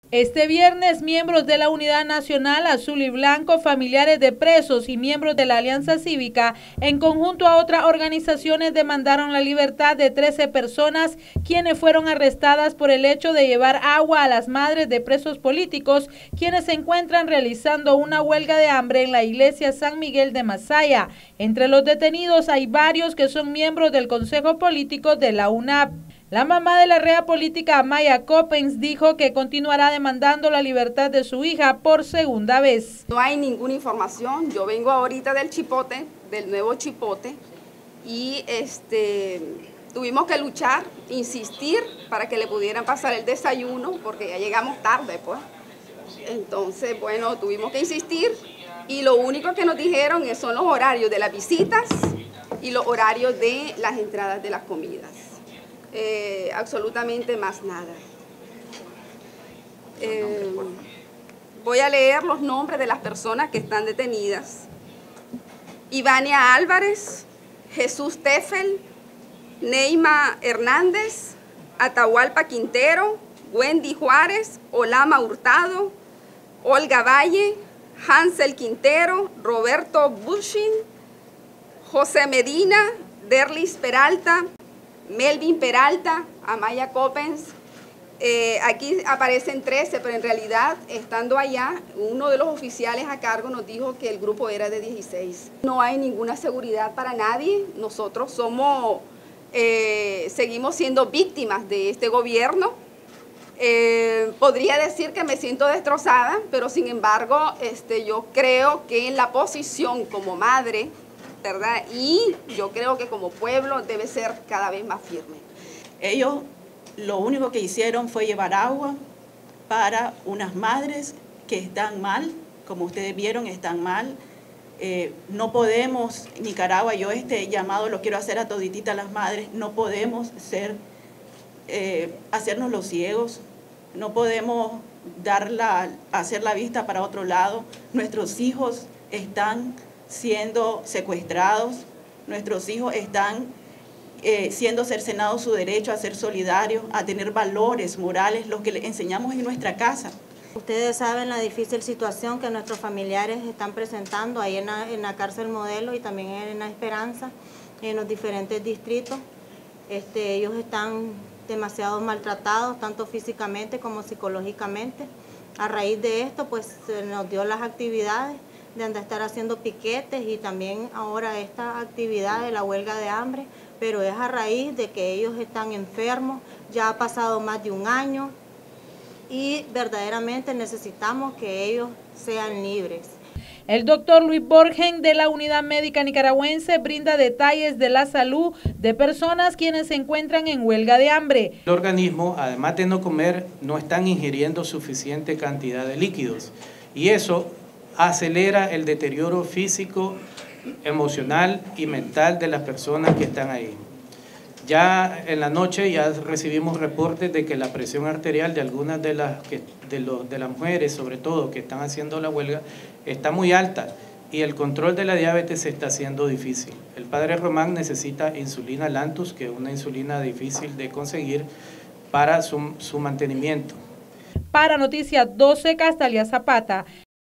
Este viernes, miembros de la Unidad Nacional Azul y Blanco, familiares de presos y miembros de la Alianza Cívica, en conjunto a otras organizaciones, demandaron la libertad de 13 personas quienes fueron arrestadas por el hecho de llevar agua a las madres de presos políticos, quienes se encuentran realizando una huelga de hambre en la iglesia San Miguel de Masaya. Entre los detenidos hay varios que son miembros del Consejo Político de la UNAP. La mamá de la rea política Amaya Coppens dijo que continuará demandando la libertad de su hija por segunda vez. No hay ninguna información, yo vengo ahorita del Chipote, del nuevo Chipote, y tuvimos que luchar, insistir para que le pudieran pasar el desayuno, porque ya llegamos tarde, pues. Entonces, bueno, tuvimos que insistir, y lo único que nos dijeron son los horarios de las visitas y los horarios de las entradas de las comidas. Absolutamente más nada. Voy a leer los nombres de las personas que están detenidas. Ivania Álvarez, Jesús Teffel, Neima Hernández, Atahualpa Quintero, Wendy Juárez, Olama Hurtado, Olga Valle, Hansel Quintero, Roberto Bushin, José Medina, Derlis Peralta, Melvin Peralta, Amaya Coppens. Aquí aparecen 13, pero en realidad, estando allá, uno de los oficiales a cargo nos dijo que el grupo era de 16. No hay ninguna seguridad para nadie. Nosotros seguimos siendo víctimas de este gobierno. Podría decir que me siento destrozada, pero sin embargo, yo creo que en la posición como madre, ¿verdad? Y yo creo que como pueblo debe ser cada vez más firme. Ellos lo único que hicieron fue llevar agua para unas madres que están mal, como ustedes vieron, están mal. No podemos, Nicaragua, yo este llamado lo quiero hacer a todititas las madres, no podemos hacernos los ciegos, no podemos hacer la vista para otro lado. Nuestros hijos están siendo secuestrados, nuestros hijos están siendo cercenados su derecho a ser solidarios, a tener valores morales, los que les enseñamos en nuestra casa. Ustedes saben la difícil situación que nuestros familiares están presentando ahí en la cárcel Modelo y también en La Esperanza, en los diferentes distritos. Ellos están demasiado maltratados, tanto físicamente como psicológicamente. A raíz de esto, pues se nos dio las actividades de estar haciendo piquetes y también ahora esta actividad de la huelga de hambre, pero es a raíz de que ellos están enfermos, ya ha pasado más de un año y verdaderamente necesitamos que ellos sean libres. El doctor Luis Borgen de la Unidad Médica Nicaragüense brinda detalles de la salud de personas quienes se encuentran en huelga de hambre. El organismo, además de no comer, no están ingiriendo suficiente cantidad de líquidos y eso acelera el deterioro físico, emocional y mental de las personas que están ahí. Ya en la noche ya recibimos reportes de que la presión arterial de algunas de las mujeres, sobre todo que están haciendo la huelga, está muy alta y el control de la diabetes se está haciendo difícil. El padre Román necesita insulina Lantus, que es una insulina difícil de conseguir para su mantenimiento. Para Noticias 12, Castalia Zapata.